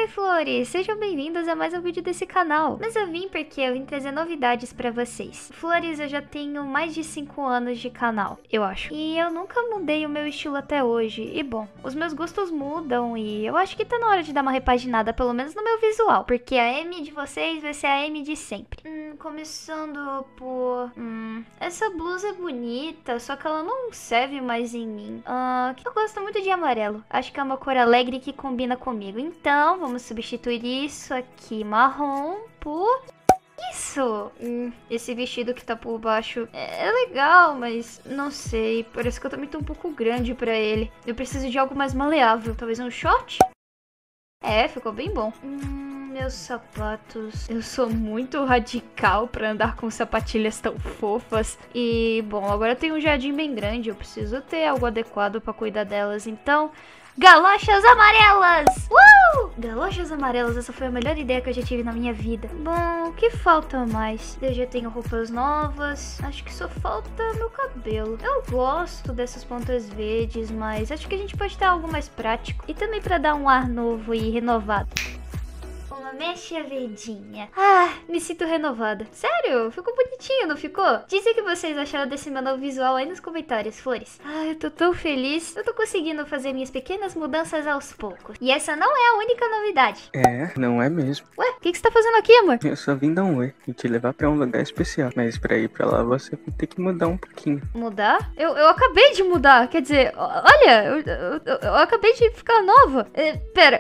Oi, flores! Sejam bem-vindos a mais um vídeo desse canal. Mas eu vim porque eu vim trazer novidades pra vocês. Flores, eu já tenho mais de 5 anos de canal, eu acho. E eu nunca mudei o meu estilo até hoje. E bom, os meus gostos mudam e eu acho que tá na hora de dar uma repaginada, pelo menos no meu visual. Porque a M de vocês vai ser a M de sempre. Começando por... essa blusa é bonita, só que ela não serve mais em mim. Eu gosto muito de amarelo. Acho que é uma cor alegre que combina comigo. Então, vamos substituir isso aqui marrom por... isso! Esse vestido que tá por baixo é legal, mas não sei. Parece que eu também tô um pouco grande pra ele. Eu preciso de algo mais maleável. Talvez um short? É, ficou bem bom. Meus sapatos. Eu sou muito radical pra andar com sapatilhas tão fofas. E, bom, agora eu tenho um jardim bem grande. Eu preciso ter algo adequado pra cuidar delas. Então, galochas amarelas! Galochas amarelas, essa foi a melhor ideia que eu já tive na minha vida. Bom, o que falta mais? Eu já tenho roupas novas. Acho que só falta meu cabelo. Eu gosto dessas pontas verdes, mas acho que a gente pode ter algo mais prático. E também pra dar um ar novo e renovado. Uma mecha verdinha. Me sinto renovada. Sério, ficou bonitinho, não ficou? Dizem o que vocês acharam desse meu novo visual aí nos comentários, flores. Eu tô tão feliz. Eu tô conseguindo fazer minhas pequenas mudanças aos poucos. E essa não é a única novidade. É, não é mesmo. Ué, o que você tá fazendo aqui, amor? Eu só vim dar um oi e te levar pra um lugar especial. Mas pra ir pra lá você vai ter que mudar um pouquinho. Mudar? Eu acabei de mudar. Quer dizer, olha, eu acabei de ficar nova. Pera.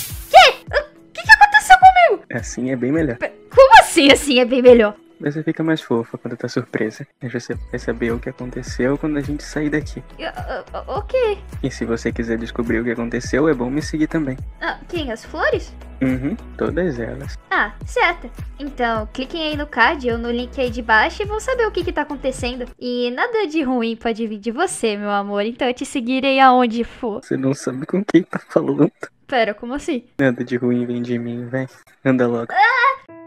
O que aconteceu comigo? Assim é bem melhor. Como assim é bem melhor? Você fica mais fofa quando tá surpresa. E você vai saber o que aconteceu quando a gente sair daqui. Ok. E se você quiser descobrir o que aconteceu, é bom me seguir também. Quem? As flores? Todas elas. Certo. Então, cliquem aí no card ou no link aí de baixo e vão saber o que tá acontecendo. E nada de ruim pode vir de você, meu amor. Então eu te seguirei aonde for. Você não sabe com quem tá falando. Pera, como assim? Nada de ruim vem de mim, vem. Anda logo.